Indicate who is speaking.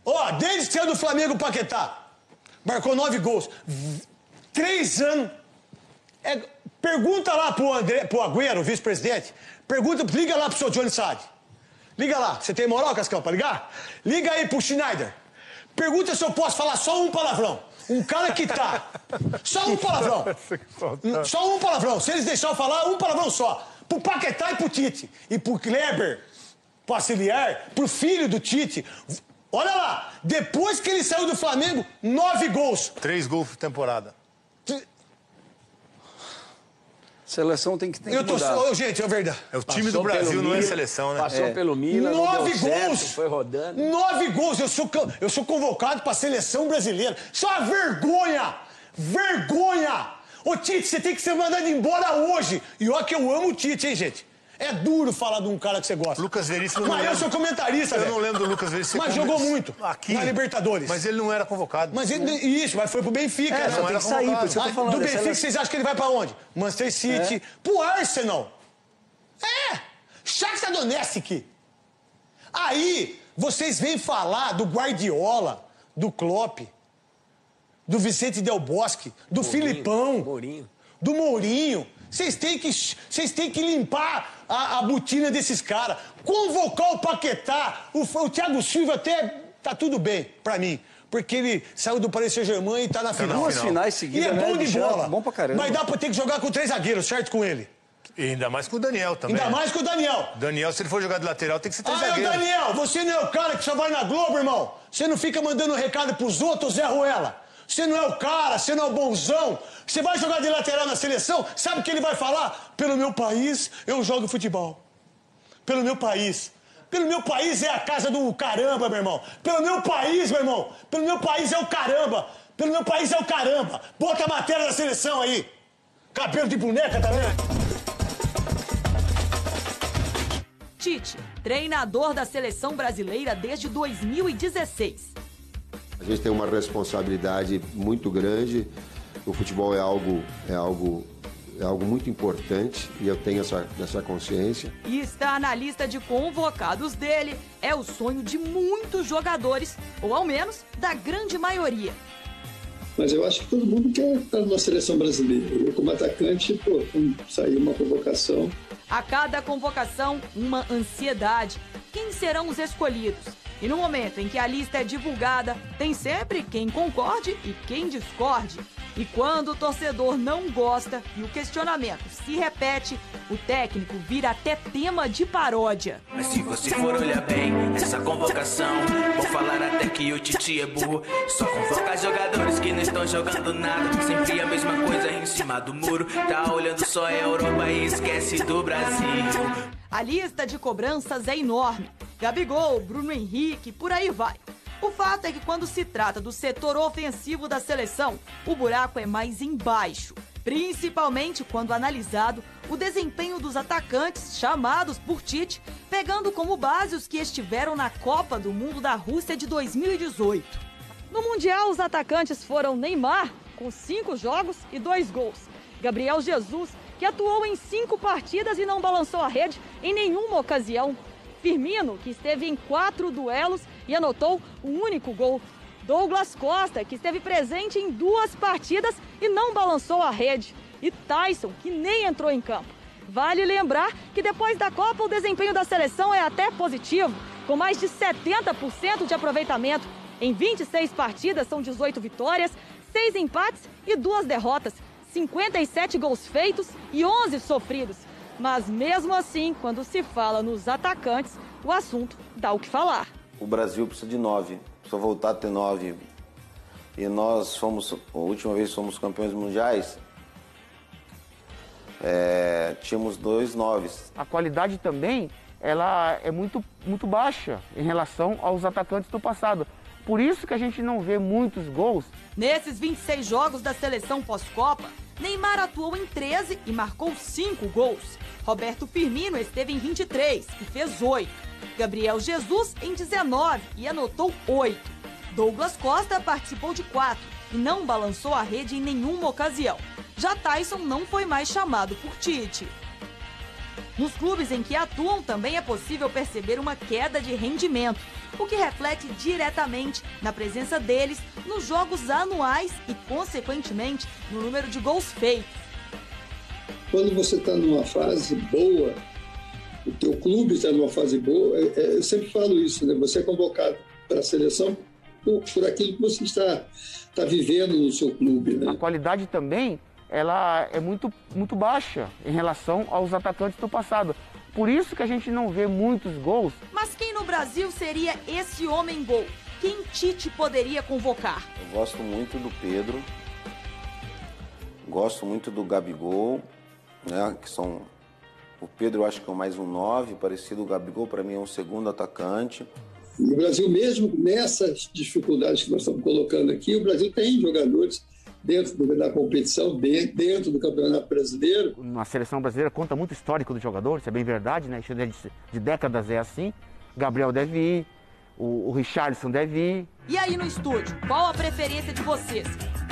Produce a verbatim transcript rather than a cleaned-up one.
Speaker 1: Ó, desde que saiu do Flamengo, o Paquetá marcou nove gols. Três anos. É, pergunta lá pro, André, pro Agüero, o vice-presidente. Pergunta, liga lá pro seu Johnny Saad. Liga lá. Você tem moral, Cascão, pra ligar? Liga aí pro Schneider. Pergunta se eu posso falar só um palavrão. Um cara que tá... Só um palavrão. Só um palavrão. Se eles deixarem eu falar, um palavrão só. Pro Paquetá e pro Tite. E pro Kleber, pro auxiliar, pro filho do Tite. Olha lá. Depois que ele saiu do Flamengo, nove gols.
Speaker 2: Três gols por temporada.
Speaker 3: Seleção tem que, tem
Speaker 1: eu
Speaker 3: que
Speaker 1: tô,
Speaker 3: mudar.
Speaker 1: oh, gente, é verdade.
Speaker 2: É o time passou do Brasil, não é seleção, né?
Speaker 3: Passou
Speaker 2: é.
Speaker 3: pelo Milan,
Speaker 1: Nove
Speaker 3: não deu
Speaker 1: gols!
Speaker 3: certo, foi rodando.
Speaker 1: Nove gols! Eu sou, eu sou convocado pra seleção brasileira. Isso é uma vergonha! Vergonha! Ô, Tite, você tem que ser mandado embora hoje. E olha que eu amo o Tite, hein, gente? É duro falar de um cara que você gosta.
Speaker 2: Lucas Veríssimo...
Speaker 1: Mas eu sou comentarista,
Speaker 2: Eu
Speaker 1: véio.
Speaker 2: não lembro do Lucas Veríssimo.
Speaker 1: Mas jogou muito
Speaker 2: aqui
Speaker 1: na Libertadores.
Speaker 2: Mas ele não era convocado.
Speaker 1: Mas ele, isso, mas foi pro Benfica.
Speaker 3: É,
Speaker 1: né?
Speaker 3: só
Speaker 1: Não
Speaker 3: tem
Speaker 1: era
Speaker 3: que sair, por isso eu tô falando.
Speaker 1: Do Benfica, vocês acham que ele vai pra onde? Manchester City, é. Pro Arsenal. É! Shakhtar Donetsk. Aí, vocês vêm falar do Guardiola, do Klopp, do Vicente Del Bosque, do Mourinho, Filipão,
Speaker 3: Mourinho.
Speaker 1: do Mourinho. Vocês têm que, vocês têm que limpar a, a botina desses caras. Convocar o Paquetá, o, o Thiago Silva até tá tudo bem pra mim. Porque ele saiu do Paris Saint-Germain e tá na final.
Speaker 3: Duas finais seguidas,
Speaker 1: e é bom
Speaker 3: né,
Speaker 1: de bola.
Speaker 3: Bom pra caramba.
Speaker 1: Mas dá pra ter que jogar com três zagueiros, certo, com ele?
Speaker 2: E ainda mais com o Daniel também.
Speaker 1: Ainda mais com o Daniel.
Speaker 2: Daniel, se ele for jogar de lateral, tem que ser três
Speaker 1: ah,
Speaker 2: zagueiros.
Speaker 1: Daniel, você não é o cara que só vai na Globo, irmão. Você não fica mandando recado pros outros, Zé Ruela. Você não é o cara, você não é o bonzão. Você vai jogar de lateral na seleção, sabe o que ele vai falar? Pelo meu país, eu jogo futebol. Pelo meu país. Pelo meu país é a casa do caramba, meu irmão. Pelo meu país, meu irmão. Pelo meu país é o caramba. Pelo meu país é o caramba. Bota a matéria da seleção aí. Cabelo de boneca também.
Speaker 4: Tite, treinador da seleção brasileira desde dois mil e dezesseis.
Speaker 5: A gente tem uma responsabilidade muito grande. O futebol é algo, é algo, é algo muito importante e eu tenho essa, essa consciência.
Speaker 4: E estar na lista de convocados dele é o sonho de muitos jogadores, ou ao menos da grande maioria.
Speaker 6: Mas eu acho que todo mundo quer estar na seleção brasileira. Eu, como atacante, pô, saiu uma convocação.
Speaker 4: A cada convocação, uma ansiedade. Quem serão os escolhidos? E no momento em que a lista é divulgada, tem sempre quem concorde e quem discorde. E quando o torcedor não gosta e o questionamento se repete, o técnico vira até tema de paródia.
Speaker 7: Mas se você for olhar bem essa convocação, vou falar até que o Tite é burro. Só convoca jogadores que não estão jogando nada. Sempre a mesma coisa em cima do muro. Tá olhando só a Europa e esquece do Brasil.
Speaker 4: A lista de cobranças é enorme. Gabigol, Bruno Henrique, por aí vai. O fato é que quando se trata do setor ofensivo da seleção, o buraco é mais embaixo. Principalmente quando analisado o desempenho dos atacantes chamados por Tite, pegando como base os que estiveram na Copa do Mundo da Rússia de dois mil e dezoito. No Mundial, os atacantes foram Neymar, com cinco jogos e dois gols. Gabriel Jesus, que atuou em cinco partidas e não balançou a rede em nenhuma ocasião. Firmino, que esteve em quatro duelos e anotou um único gol. Douglas Costa, que esteve presente em duas partidas e não balançou a rede. E Tyson, que nem entrou em campo. Vale lembrar que depois da Copa o desempenho da seleção é até positivo, com mais de setenta por cento de aproveitamento. Em vinte e seis partidas são dezoito vitórias, seis empates e duas derrotas, cinquenta e sete gols feitos e onze sofridos. Mas mesmo assim, quando se fala nos atacantes, o assunto dá o que falar.
Speaker 8: O Brasil precisa de nove, precisa voltar a ter nove. E nós fomos, a última vez fomos campeões mundiais, é, tínhamos dois noves.
Speaker 9: A qualidade também, ela é muito, muito baixa em relação aos atacantes do passado. Por isso que a gente não vê muitos gols.
Speaker 4: Nesses vinte e seis jogos da seleção pós-Copa, Neymar atuou em treze e marcou cinco gols. Roberto Firmino esteve em vinte e três e fez oito. Gabriel Jesus em dezenove e anotou oito. Douglas Costa participou de quatro e não balançou a rede em nenhuma ocasião. Já Tyson não foi mais chamado por Tite. Nos clubes em que atuam também é possível perceber uma queda de rendimento, o que reflete diretamente na presença deles nos jogos anuais e, consequentemente, no número de gols feitos.
Speaker 6: Quando você está numa fase boa, o teu clube está numa fase boa, é, é, eu sempre falo isso, né? Você é convocado para a seleção por, por aquilo que você está, está vivendo no seu clube, né?
Speaker 9: A qualidade também, ela é muito, muito baixa em relação aos atacantes do passado. Por isso que a gente não vê muitos gols.
Speaker 4: Mas quem no Brasil seria esse homem-gol? Quem Tite poderia convocar?
Speaker 8: Eu gosto muito do Pedro, gosto muito do Gabigol, né, que são... O Pedro eu acho que é mais um nove, parecido o Gabigol, para mim é um segundo atacante.
Speaker 6: E o Brasil, mesmo nessas dificuldades que nós estamos colocando aqui, o Brasil tem jogadores dentro da competição, dentro do Campeonato Brasileiro.
Speaker 9: Na seleção brasileira conta muito histórico do jogador, isso é bem verdade, né? De, de décadas é assim. Gabriel deve ir, o, o Richarlison deve ir.
Speaker 4: E aí no estúdio, qual a preferência de vocês?